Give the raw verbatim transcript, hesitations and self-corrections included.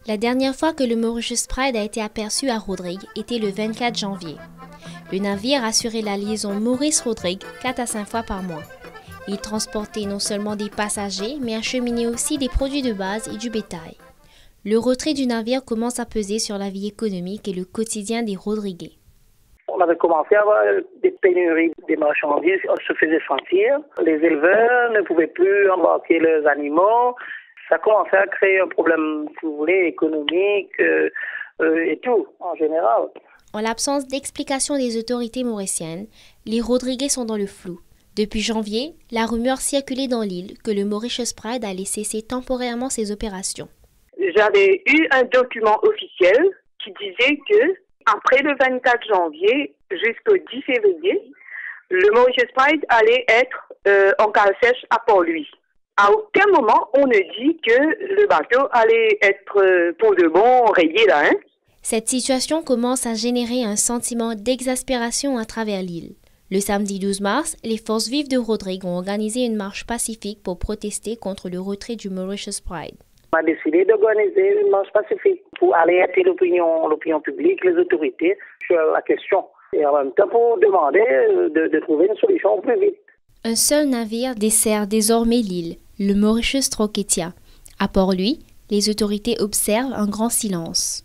La dernière fois que le Mauritius Pride a été aperçu à Rodrigue était le vingt-quatre janvier. Le navire assurait la liaison Maurice-Rodrigue quatre à cinq fois par mois. Il transportait non seulement des passagers, mais acheminait aussi des produits de base et du bétail. Le retrait du navire commence à peser sur la vie économique et le quotidien des Rodriguais. On avait commencé à avoir des pénuries des marchandises, on se faisait sentir. Les éleveurs ne pouvaient plus embarquer leurs animaux. Ça commençait à créer un problème, si vous voulez, économique euh, euh, et tout, en général. En l'absence d'explication des autorités mauriciennes, les Rodriguais sont dans le flou. Depuis janvier, la rumeur circulait dans l'île que le Mauritius Pride allait cesser temporairement ses opérations. J'avais eu un document officiel qui disait que après le vingt-quatre janvier jusqu'au dix février, le Mauritius Pride allait être euh, en cale sèche à Port-Louis. À aucun moment, on ne dit que le bateau allait être euh, pour de bon rayé là. Hein? Cette situation commence à générer un sentiment d'exaspération à travers l'île. Le samedi douze mars, les forces vives de Rodrigue ont organisé une marche pacifique pour protester contre le retrait du Mauritius Pride. On a décidé d'organiser une marche pacifique pour alerter l'opinion, l'opinion publique, les autorités sur la question. Et en même temps pour demander de, de trouver une solution au plus vite. Un seul navire dessert désormais l'île, le Mauritius Trochetia. À Port-Louis, les autorités observent un grand silence.